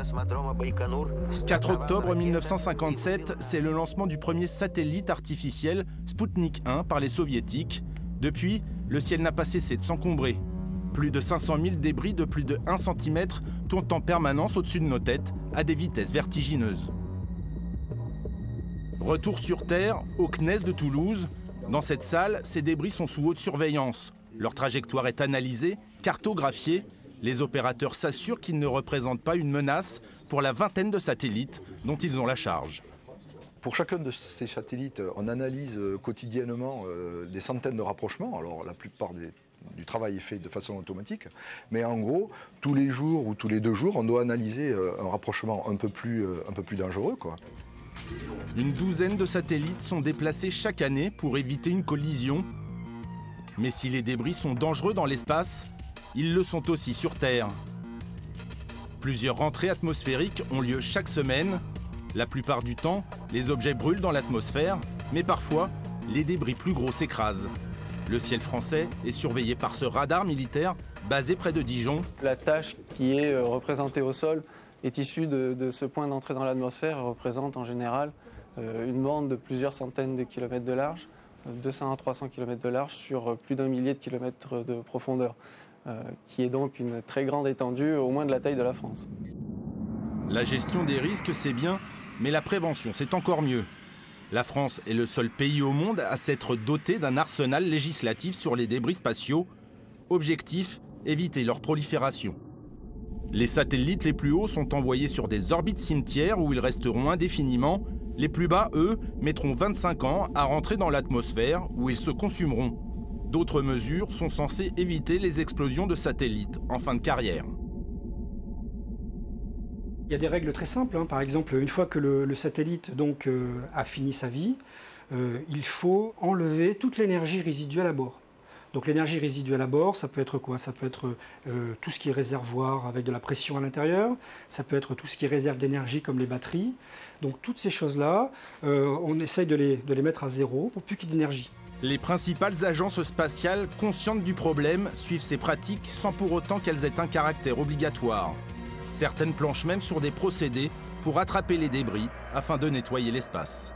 4 octobre 1957, c'est le lancement du premier satellite artificiel Sputnik 1 par les soviétiques. Depuis, le ciel n'a pas cessé de s'encombrer. Plus de 500 000 débris de plus de 1 cm tournent en permanence au-dessus de nos têtes à des vitesses vertigineuses. Retour sur Terre, au CNES de Toulouse. Dans cette salle, ces débris sont sous haute surveillance. Leur trajectoire est analysée, cartographiée. Les opérateurs s'assurent qu'ils ne représentent pas une menace pour la vingtaine de satellites dont ils ont la charge. Pour chacun de ces satellites, on analyse quotidiennement des centaines de rapprochements. Alors la plupart du travail est fait de façon automatique. Mais en gros, tous les jours ou tous les 2 jours, on doit analyser un rapprochement un peu plus dangereux, quoi. Une douzaine de satellites sont déplacés chaque année pour éviter une collision. Mais si les débris sont dangereux dans l'espace, ils le sont aussi sur Terre. Plusieurs rentrées atmosphériques ont lieu chaque semaine. La plupart du temps, les objets brûlent dans l'atmosphère, mais parfois, les débris plus gros s'écrasent. Le ciel français est surveillé par ce radar militaire basé près de Dijon. La tache qui est représentée au sol est issue de ce point d'entrée dans l'atmosphère et représente en général une bande de plusieurs centaines de kilomètres de large, 200 à 300 km de large sur plus d'1 millier de kilomètres de profondeur, qui est donc une très grande étendue, au moins de la taille de la France. La gestion des risques, c'est bien, mais la prévention, c'est encore mieux. La France est le seul pays au monde à s'être doté d'un arsenal législatif sur les débris spatiaux. Objectif, éviter leur prolifération. Les satellites les plus hauts sont envoyés sur des orbites cimetières où ils resteront indéfiniment. Les plus bas, eux, mettront 25 ans à rentrer dans l'atmosphère où ils se consumeront. D'autres mesures sont censées éviter les explosions de satellites en fin de carrière. Il y a des règles très simples, hein. Par exemple, une fois que le satellite a fini sa vie, il faut enlever toute l'énergie résiduelle à bord. Donc l'énergie résiduelle à bord, ça peut être quoi? Ça peut être tout ce qui est réservoir avec de la pression à l'intérieur, ça peut être tout ce qui est réserve d'énergie comme les batteries. Donc toutes ces choses-là, on essaye de les mettre à zéro pour plus qu'il y ait d'énergie. Les principales agences spatiales, conscientes du problème, suivent ces pratiques sans pour autant qu'elles aient un caractère obligatoire. Certaines planchent même sur des procédés pour attraper les débris afin de nettoyer l'espace.